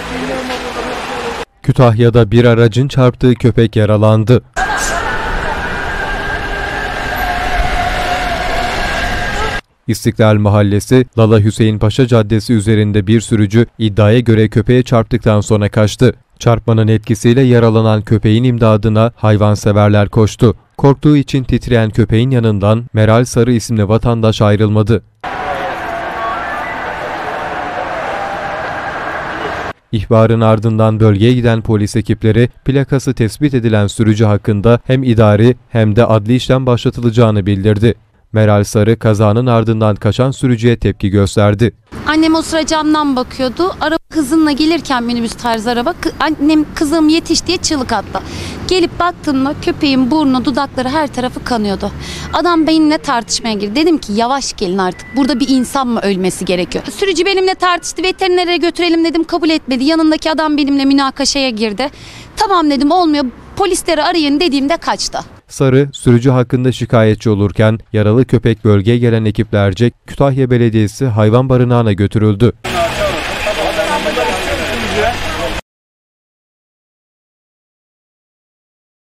Kütahya'da bir aracın çarptığı köpek yaralandı. İstiklal Mahallesi, Lala Hüseyin Paşa Caddesi üzerinde bir sürücü iddiaya göre köpeğe çarptıktan sonra kaçtı. Çarpmanın etkisiyle yaralanan köpeğin imdadına hayvanseverler koştu. Korktuğu için titreyen köpeğin yanından Meral Sarı isimli vatandaş ayrılmadı. İhbarın ardından bölgeye giden polis ekipleri plakası tespit edilen sürücü hakkında hem idari hem de adli işlem başlatılacağını bildirdi. Meral Sarı kazanın ardından kaçan sürücüye tepki gösterdi. Annem o sıra camdan bakıyordu. Araba hızınla gelirken minibüs tarzı araba, annem kızım yetiş diye çığlık attı. Gelip baktığımda köpeğin burnu, dudakları, her tarafı kanıyordu. Adam benimle tartışmaya girdi. Dedim ki yavaş gelin artık. Burada bir insan mı ölmesi gerekiyor? Sürücü benimle tartıştı. Veterinere götürelim dedim, kabul etmedi. Yanındaki adam benimle münakaşaya girdi. Tamam dedim, olmuyor. Polisleri arayın dediğimde kaçtı. Sarı, sürücü hakkında şikayetçi olurken yaralı köpek bölgeye gelen ekiplerce Kütahya Belediyesi hayvan barınağına götürüldü.